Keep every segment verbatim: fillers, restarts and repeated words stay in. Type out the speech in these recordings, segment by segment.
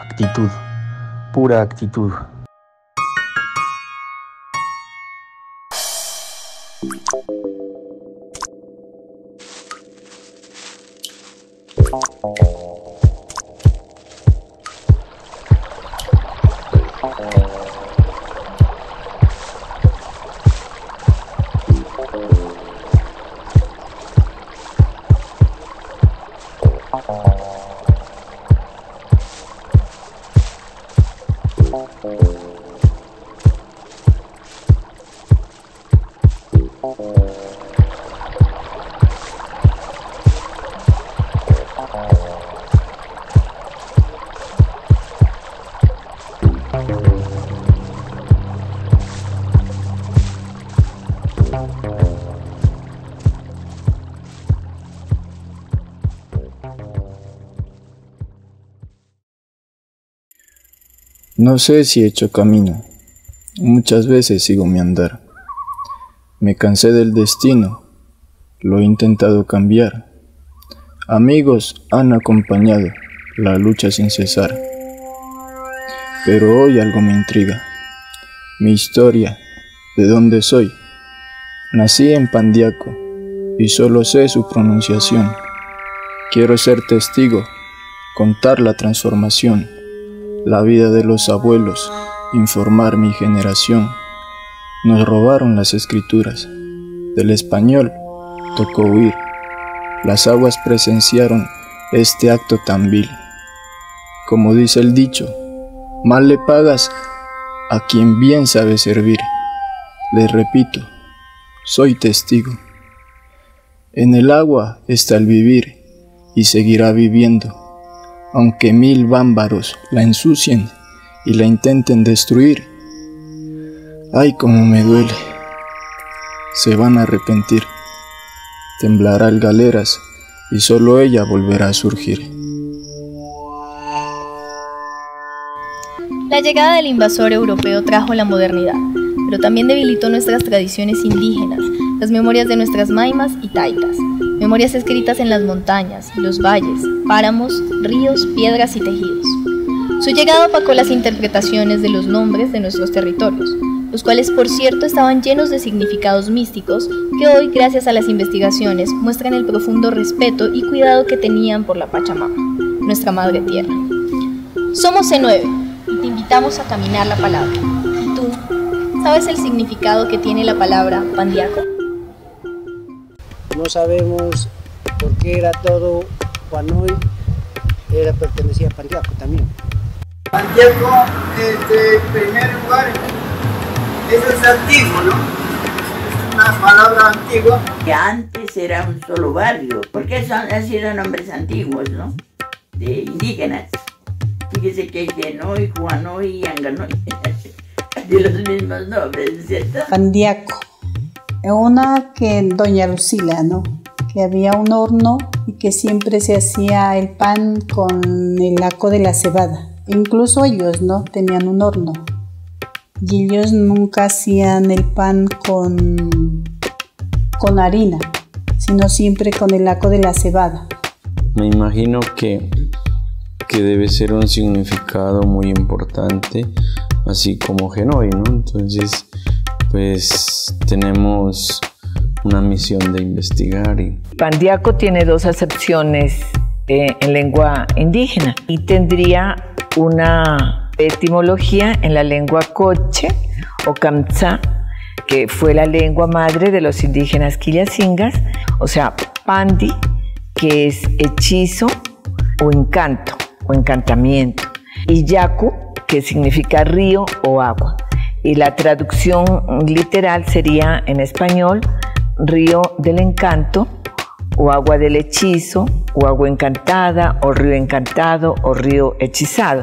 actitud, pura actitud. No sé si he hecho camino, muchas veces sigo mi andar. Me cansé del destino, lo he intentado cambiar. Amigos han acompañado la lucha sin cesar. Pero hoy algo me intriga, mi historia, de dónde soy. Nací en Pandiaco y solo sé su pronunciación. Quiero ser testigo, contar la transformación, la vida de los abuelos, informar mi generación. Nos robaron las escrituras, del español tocó huir. Las aguas presenciaron este acto tan vil. Como dice el dicho, mal le pagas a quien bien sabe servir. Les repito, soy testigo. En el agua está el vivir y seguirá viviendo, aunque mil bárbaros la ensucien y la intenten destruir. Ay, cómo me duele, se van a arrepentir. Temblará el galeras y solo ella volverá a surgir. La llegada del invasor europeo trajo la modernidad, pero también debilitó nuestras tradiciones indígenas, las memorias de nuestras maimas y taitas, memorias escritas en las montañas, los valles, páramos, ríos, piedras y tejidos. Su llegada opacó las interpretaciones de los nombres de nuestros territorios, los cuales por cierto estaban llenos de significados místicos que hoy, gracias a las investigaciones, muestran el profundo respeto y cuidado que tenían por la Pachamama, nuestra madre tierra. Somos C nueve y te invitamos a caminar la palabra. ¿Y tú, sabes el significado que tiene la palabra Pandiaco? No sabemos por qué era todo, Juanoy era, pertenecía a Pandiaco también. Pandiaco, desde el primer lugar, eso es antiguo, ¿no? Es una palabra antigua. Que antes era un solo barrio, porque son, han sido nombres antiguos, ¿no? De indígenas. Fíjese que hay Genoy, Juanoy y Anganoy, de los mismos nombres, ¿cierto? Pandiaco, una que doña Lucila, ¿no? Que había un horno y que siempre se hacía el pan con el laco de la cebada. Incluso ellos, ¿no? Tenían un horno. Y ellos nunca hacían el pan con, con harina, sino siempre con el laco de la cebada. Me imagino que, que debe ser un significado muy importante, así como Genoy, ¿no? Entonces, pues tenemos una misión de investigar. Y... Pandiaco tiene dos acepciones eh, en lengua indígena y tendría una etimología en la lengua coche o kamtsá, que fue la lengua madre de los indígenas quillacingas, o sea, pandi, que es hechizo o encanto o encantamiento, y yacu, que significa río o agua. Y la traducción literal sería en español río del encanto o agua del hechizo o agua encantada o río encantado o río hechizado.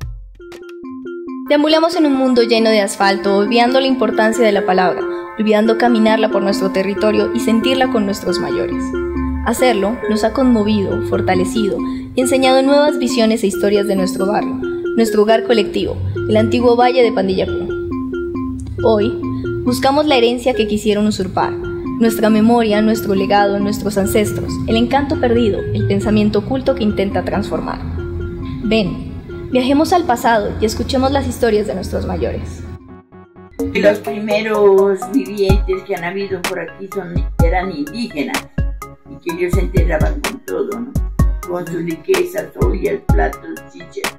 Deambulamos en un mundo lleno de asfalto, olvidando la importancia de la palabra, olvidando caminarla por nuestro territorio y sentirla con nuestros mayores. Hacerlo nos ha conmovido, fortalecido y enseñado nuevas visiones e historias de nuestro barrio, nuestro hogar colectivo, el antiguo valle de Pandiaco. Hoy, buscamos la herencia que quisieron usurpar, nuestra memoria, nuestro legado, nuestros ancestros, el encanto perdido, el pensamiento oculto que intenta transformar. Ven, Viajemos al pasado y escuchemos las historias de nuestros mayores. Los primeros vivientes que han habido por aquí son, eran indígenas y que ellos se enterraban con todo, ¿no? Con sus riquezas, ollas, platos, chichas.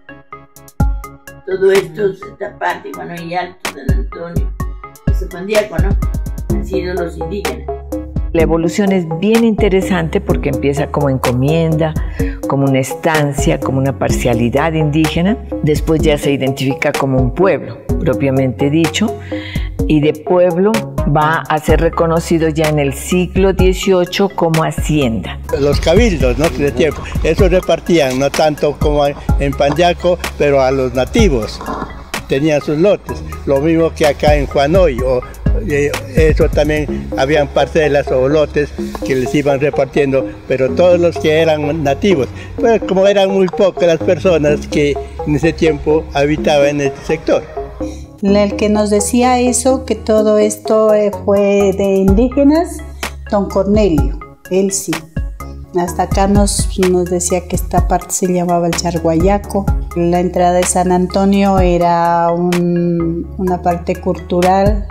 Todo esto, esta parte, bueno, y Alto, San Antonio, ese Pandiaco, ¿no? Han sido los indígenas. La evolución es bien interesante porque empieza como encomienda, como una estancia, como una parcialidad indígena. Después ya se identifica como un pueblo, propiamente dicho, y de pueblo va a ser reconocido ya en el siglo dieciocho como hacienda. Los cabildos, ¿no? De tiempo, eso repartían, no tanto como en Pandiaco, pero a los nativos. Tenían sus lotes, lo mismo que acá en Juanoy, o eso también habían parcelas o lotes que les iban repartiendo, pero todos los que eran nativos, pues como eran muy pocas las personas que en ese tiempo habitaban en este sector. El que nos decía eso, que todo esto fue de indígenas, don Cornelio, él sí. Hasta acá nos, nos decía que esta parte se llamaba el Charguayaco. La entrada de San Antonio era un, una parte cultural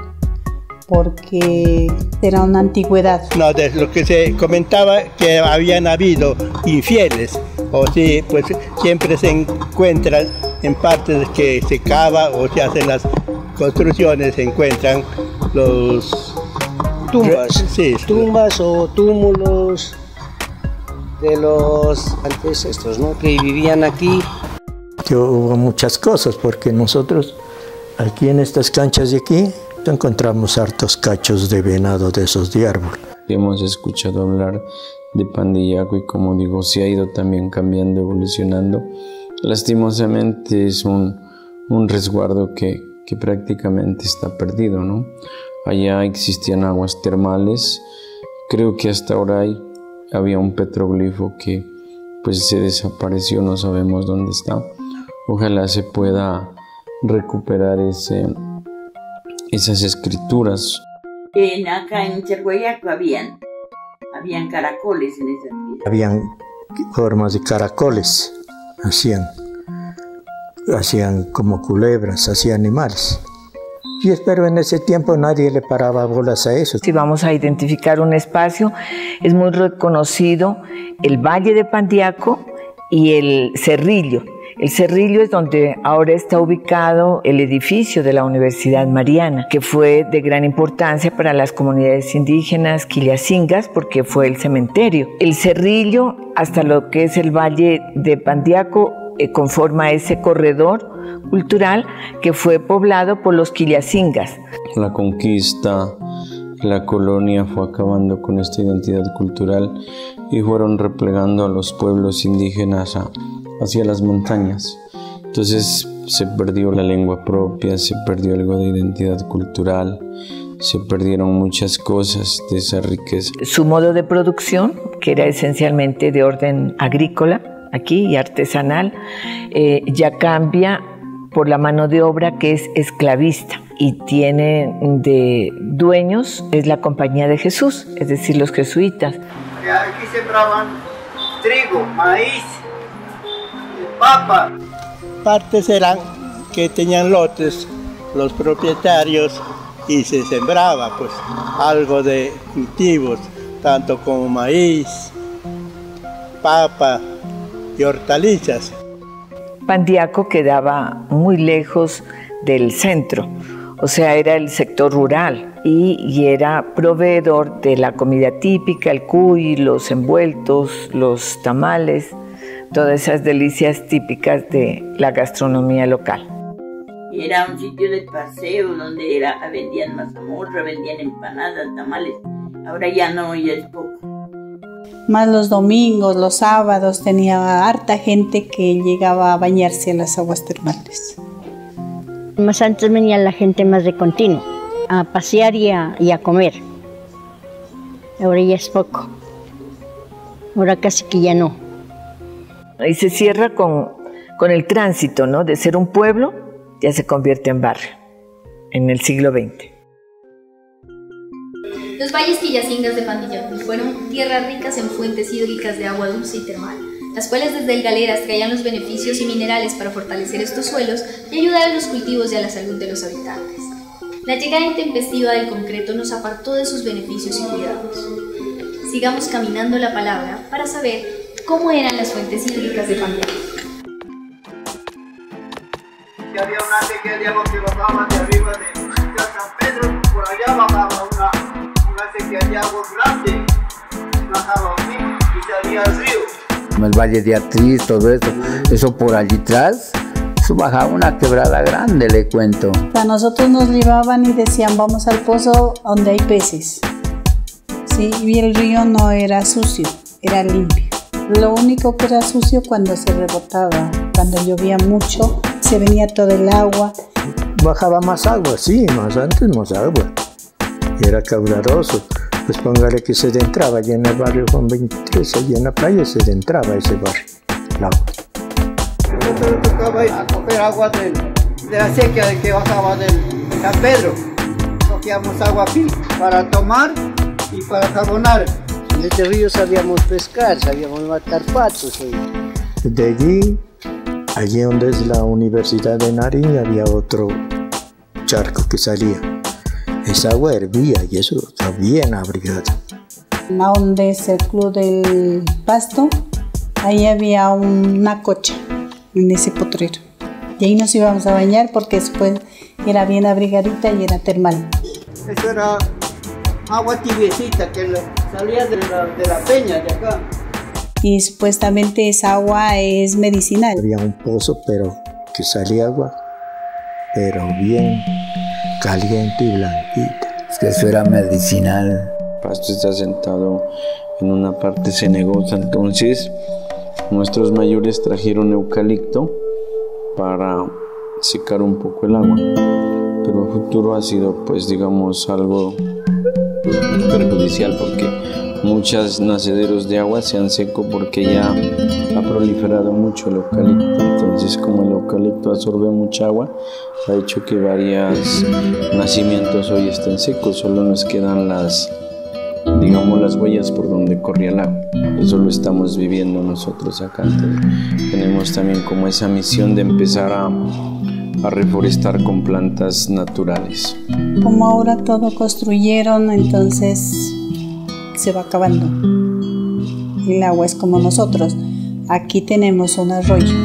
porque era una antigüedad. No, de lo que se comentaba que habían habido infieles, o sí, pues siempre se encuentran en partes que se cava o se hacen las construcciones, se encuentran los tumbas, sí, tumbas o túmulos de los ancestros, ¿no? Que vivían aquí. Que hubo muchas cosas, porque nosotros aquí en estas canchas de aquí encontramos hartos cachos de venado de esos de árbol. Hemos escuchado hablar de Pandiaco y, como digo, se ha ido también cambiando, evolucionando. Lastimosamente es un, un resguardo que, que prácticamente está perdido, ¿no? Allá existían aguas termales, creo que hasta ahora hay, había un petroglifo que pues se desapareció, no sabemos dónde está. Ojalá se pueda recuperar ese, esas escrituras. En, acá en Charguayaco habían, habían caracoles en esa vida. Habían formas de caracoles, hacían, hacían como culebras, hacían animales. Y espero en ese tiempo nadie le paraba bolas a eso. Si vamos a identificar un espacio, es muy reconocido el Valle de Pandiaco y el Cerrillo. El Cerrillo es donde ahora está ubicado el edificio de la Universidad Mariana, que fue de gran importancia para las comunidades indígenas quillacingas porque fue el cementerio. El Cerrillo, hasta lo que es el Valle de Pandiaco, eh, conforma ese corredor cultural que fue poblado por los quillacingas. La conquista, la colonia fue acabando con esta identidad cultural y fueron replegando a los pueblos indígenas a, hacia las montañas. Entonces se perdió la lengua propia, se perdió algo de identidad cultural, se perdieron muchas cosas de esa riqueza. Su modo de producción, que era esencialmente de orden agrícola aquí y artesanal, eh, ya cambia por la mano de obra que es esclavista y tiene de dueños es la Compañía de Jesús, es decir, los jesuitas. Aquí sembraban trigo, maíz, papa. Partes eran que tenían lotes los propietarios y se sembraba pues algo de cultivos, tanto como maíz, papa y hortalizas. Pandiaco quedaba muy lejos del centro, o sea, era el sector rural y, y era proveedor de la comida típica, el cuy, los envueltos, los tamales, todas esas delicias típicas de la gastronomía local. Era un sitio de paseo donde era, vendían mazamorra, vendían empanadas, tamales. Ahora ya no, ya es poco. Más los domingos, los sábados, tenía harta gente que llegaba a bañarse en las aguas termales. Más antes venía la gente más de continuo, a pasear y a, y a comer. Ahora ya es poco. Ahora casi que ya no. Y se cierra con, con el tránsito, ¿no? De ser un pueblo, ya se convierte en barrio, en el siglo veinte. Los valles quillacingas de Pandiaco fueron tierras ricas en fuentes hídricas de agua dulce y termal. las cuales desde el Galeras traían los beneficios y minerales para fortalecer estos suelos y ayudar a los cultivos y a la salud de los habitantes. La llegada intempestiva del concreto nos apartó de sus beneficios y cuidados. Sigamos caminando la palabra para saber cómo eran las fuentes hídricas de Pandiaco. Y había una sequía de agua que bajaba de arriba de San Pedro, por allá bajaba una, una sequía de agua grande, bajaba así y salía al río. El Valle de Atriz, todo eso, eso por allí atrás, eso bajaba una quebrada grande, le cuento. A nosotros nos llevaban y decían, vamos al pozo donde hay peces. Sí, y el río no era sucio, era limpio. Lo único que era sucio cuando se rebotaba, cuando llovía mucho, se venía todo el agua. Bajaba más agua, sí, más antes más agua. Era caudaloso. Pues póngale que se entraba allí en el barrio Juan veintitrés, allí en la playa se entraba ese barrio, el agua. Nosotros tocaba ir a coger agua de, de la sequía de que bajaba del, de San Pedro. Cogíamos agua aquí para tomar y para jabonar. En este río sabíamos pescar, sabíamos matar patos. ¿Sí? De allí, allí donde es la Universidad de Nariño, había otro charco que salía. Esa agua hervía y eso está bien abrigado. Donde es el club del Pasto, ahí había una cocha en ese potrero. Y ahí nos íbamos a bañar porque después era bien abrigadita y era termal. Eso era agua tibiecita que salía de la, de la peña de acá. Y supuestamente esa agua es medicinal. Había un pozo, pero que salía agua, pero bien caliente y blanquita. Es que eso era medicinal. Pasto está sentado en una parte cenegosa, entonces nuestros mayores trajeron eucalipto para secar un poco el agua, pero el futuro ha sido, pues digamos, algo perjudicial porque muchos nacederos de agua se han seco porque ya ha proliferado mucho el eucalipto. Entonces, como el eucalipto absorbe mucha agua, ha hecho que varios nacimientos hoy estén secos. Solo nos quedan las, digamos, las huellas por donde corría el agua. Eso lo estamos viviendo nosotros acá. Entonces, tenemos también como esa misión de empezar a, a reforestar con plantas naturales. Como ahora todo construyeron, entonces se va acabando. El agua es como nosotros. Aquí tenemos un arroyo.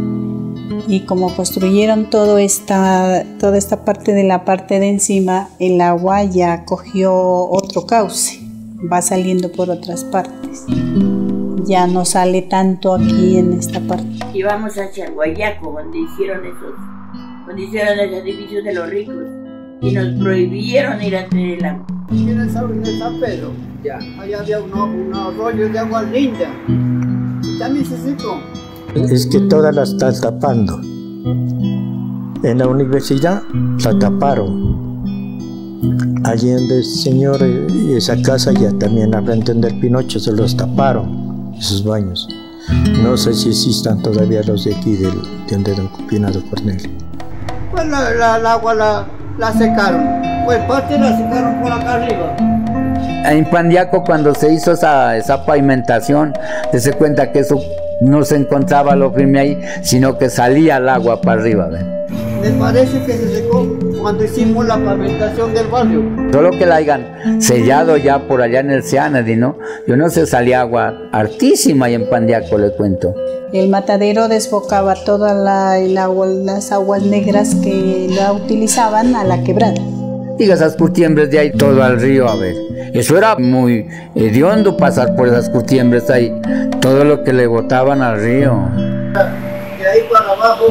Y como construyeron todo esta, toda esta parte de la parte de encima, el agua ya cogió otro cauce. Va saliendo por otras partes. Ya no sale tanto aquí en esta parte. Íbamos a Charguayaco, donde hicieron esos, donde hicieron los edificios de los ricos. Y nos prohibieron ir a tener el agua. Aquí en el San Pedro, ya, allá había un, un arroyo de agua linda. Y también se secó. Es que todas las están tapando. En la universidad la taparon. Allí donde el señor, esa casa ya también al frente del Pinocho se los taparon, esos baños. No sé si existan todavía los de aquí, de, de donde don Cupinado Cornelio. Pues la, la, la agua la, la secaron. Pues parte la secaron por acá arriba. En Pandiaco, cuando se hizo esa, esa pavimentación, se cuenta que eso no se encontraba lo firme ahí, sino que salía el agua para arriba. ¿Ven? Me parece que se secó cuando hicimos la pavimentación del barrio. Solo que la hayan sellado ya por allá en el Cianadi, ¿no? Yo no sé, salía agua hartísima ahí en Pandiaco, le cuento. El matadero desbocaba todas la, el agua, las aguas negras que la utilizaban a la quebrada. Diga, esas curtiembres de ahí todo al río, a ver. Eso era muy hediondo pasar por esas curtiembres ahí. Todo lo que le botaban al río. De ahí para abajo,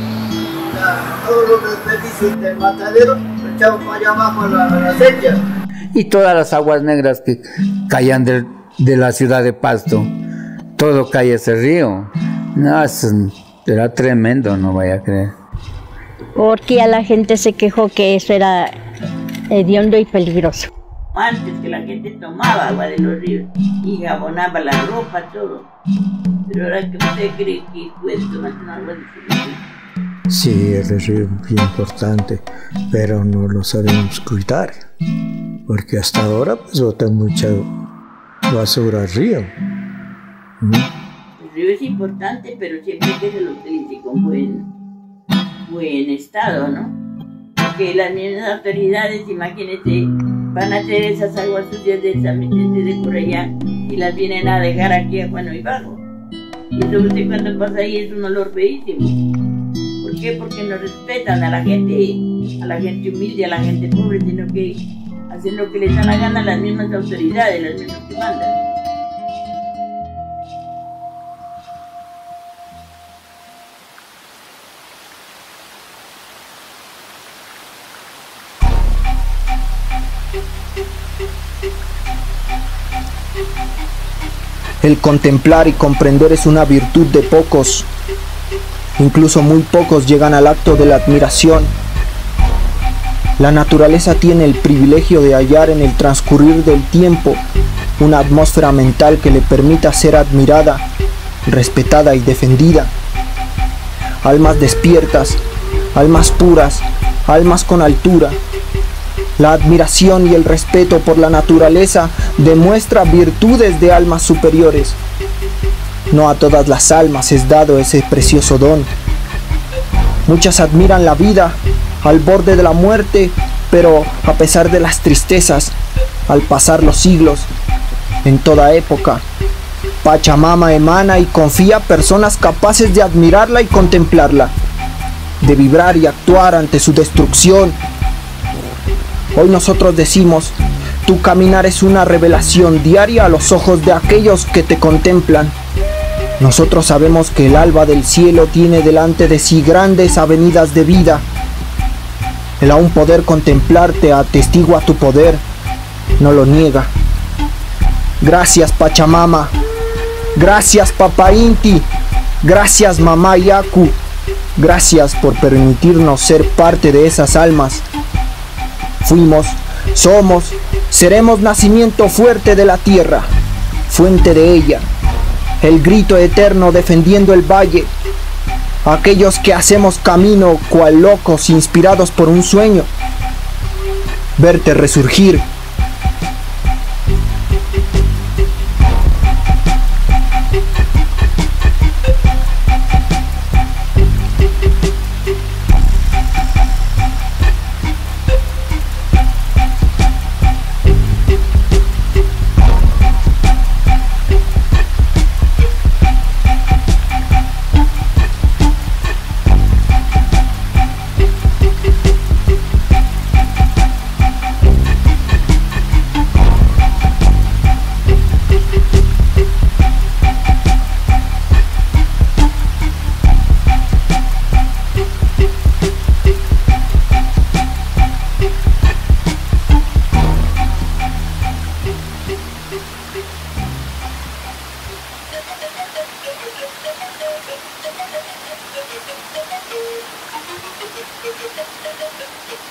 la, todos los desperdicios del matadero lo echaban para allá abajo a la, a la sequía. Y todas las aguas negras que caían de, de la ciudad de Pasto, todo caía ese río. No, eso era tremendo, no vaya a creer. Porque a la gente se quejó que eso era hediondo y peligroso. Antes que la gente tomaba agua de los ríos y jabonaba la ropa, todo. Pero ahora que usted cree que puede tomar agua de ese río. Sí, el río es muy importante, pero no lo sabemos cuidar. Porque hasta ahora pues bota mucha basura al río. ¿Mm? río es importante, pero siempre que se lo utilice con buen, buen estado, ¿no? Porque las mismas autoridades, imagínense, van a hacer esas aguas sucias de esa de por allá y las vienen a dejar aquí a Juanoy Bajo. Y eso usted cuando pasa ahí es un olor feísimo. ¿Por qué? Porque no respetan a la gente, a la gente humilde, a la gente pobre, sino que hacen lo que les da la gana las mismas autoridades, las mismas que mandan. El contemplar y comprender es una virtud de pocos. Incluso muy pocos llegan al acto de la admiración. La naturaleza tiene el privilegio de hallar en el transcurrir del tiempo una atmósfera mental que le permita ser admirada, respetada y defendida. Almas despiertas, almas puras, almas con altura. La admiración y el respeto por la naturaleza demuestra virtudes de almas superiores. No a todas las almas es dado ese precioso don. Muchas admiran la vida al borde de la muerte, pero a pesar de las tristezas, al pasar los siglos, en toda época, Pachamama emana y confía personas capaces de admirarla y contemplarla, de vibrar y actuar ante su destrucción. Hoy nosotros decimos, tu caminar es una revelación diaria a los ojos de aquellos que te contemplan. Nosotros sabemos que el alba del cielo tiene delante de sí grandes avenidas de vida. El aún poder contemplarte atestigua tu poder, no lo niega. Gracias Pachamama, gracias Papa Inti, gracias Mamá Yaku, gracias por permitirnos ser parte de esas almas. Fuimos, somos, seremos nacimiento fuerte de la tierra, fuente de ella, el grito eterno defendiendo el valle, aquellos que hacemos camino cual locos inspirados por un sueño, verte resurgir. Thank you.